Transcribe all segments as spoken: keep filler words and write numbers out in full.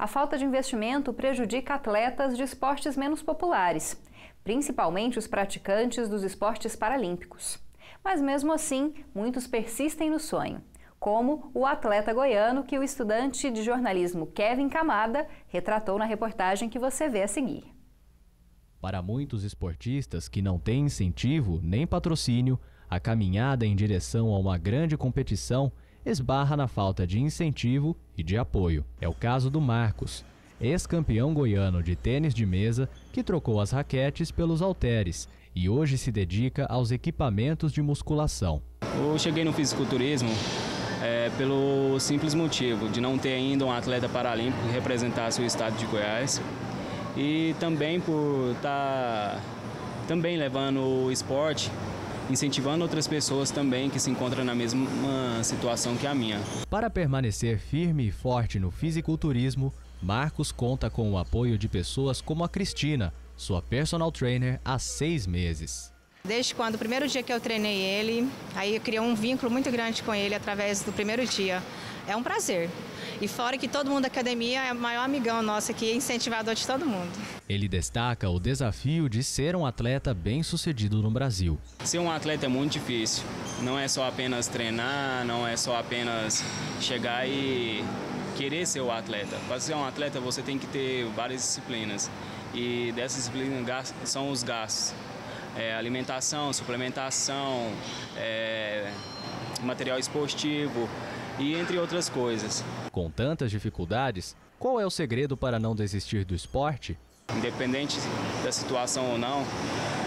A falta de investimento prejudica atletas de esportes menos populares, principalmente os praticantes dos esportes paralímpicos. Mas mesmo assim, muitos persistem no sonho, como o atleta goiano que o estudante de jornalismo Kevin Camada retratou na reportagem que você vê a seguir. Para muitos esportistas que não têm incentivo nem patrocínio, a caminhada em direção a uma grande competição esbarra na falta de incentivo e de apoio. É o caso do Marcos, ex-campeão goiano de tênis de mesa que trocou as raquetes pelos halteres e hoje se dedica aos equipamentos de musculação. Eu cheguei no fisiculturismo é, pelo simples motivo de não ter ainda um atleta paralímpico que representasse o estado de Goiás e também por estar também levando o esporte, incentivando outras pessoas também que se encontram na mesma situação que a minha. Para permanecer firme e forte no fisiculturismo, Marcos conta com o apoio de pessoas como a Cristina, sua personal trainer há seis meses. Desde quando, o primeiro dia que eu treinei ele, aí eu criei um vínculo muito grande com ele através do primeiro dia. É um prazer. E fora que todo mundo da academia é o maior amigão nosso aqui, incentivador de todo mundo. Ele destaca o desafio de ser um atleta bem-sucedido no Brasil. Ser um atleta é muito difícil. Não é só apenas treinar, não é só apenas chegar e querer ser o atleta. Para ser um atleta você tem que ter várias disciplinas. E dessas disciplinas são os gastos. É, alimentação, suplementação, é, material esportivo e entre outras coisas. Com tantas dificuldades, qual é o segredo para não desistir do esporte? Independente da situação ou não,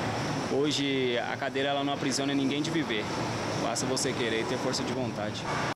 hoje a cadeira ela não aprisiona ninguém de viver. Basta você querer e ter força de vontade.